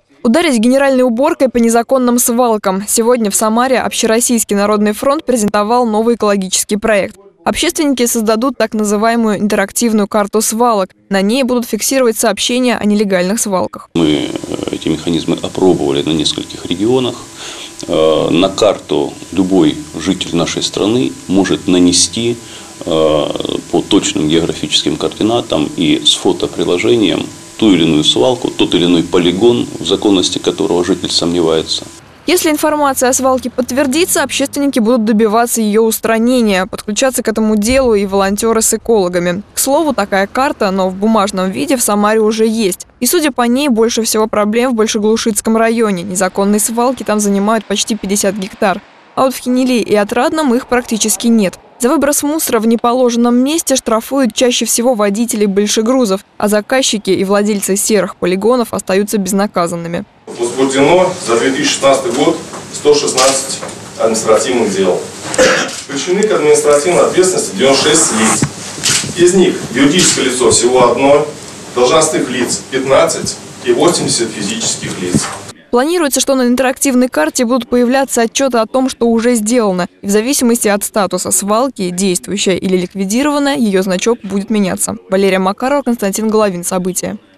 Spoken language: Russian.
Ударить генеральной уборкой по незаконным свалкам. Сегодня в Самаре Общероссийский народный фронт презентовал новый экологический проект. Общественники создадут так называемую интерактивную карту свалок. На ней будут фиксировать сообщения о нелегальных свалках. Мы эти механизмы опробовали на нескольких регионах. На карту любой житель нашей страны может нанести по точным географическим координатам и с фотоприложением ту или иную свалку, тот или иной полигон, в законности которого житель сомневается. Если информация о свалке подтвердится, общественники будут добиваться ее устранения. Подключаться к этому делу и волонтеры с экологами. К слову, такая карта, но в бумажном виде, в Самаре уже есть. И судя по ней, больше всего проблем в Большеглушицком районе. Незаконные свалки там занимают почти 50 гектар. А вот в Хинили и Отрадном их практически нет. За выброс мусора в неположенном месте штрафуют чаще всего водителей большегрузов, а заказчики и владельцы серых полигонов остаются безнаказанными. Возбуждено за 2016 год 116 административных дел. Привлечены к административной ответственности 96 лиц. Из них юридическое лицо всего одно, должностных лиц 15 и 80 физических лиц. Планируется, что на интерактивной карте будут появляться отчеты о том, что уже сделано. И в зависимости от статуса свалки, действующая или ликвидированная, ее значок будет меняться. Валерия Макарова, Константин Головин. События.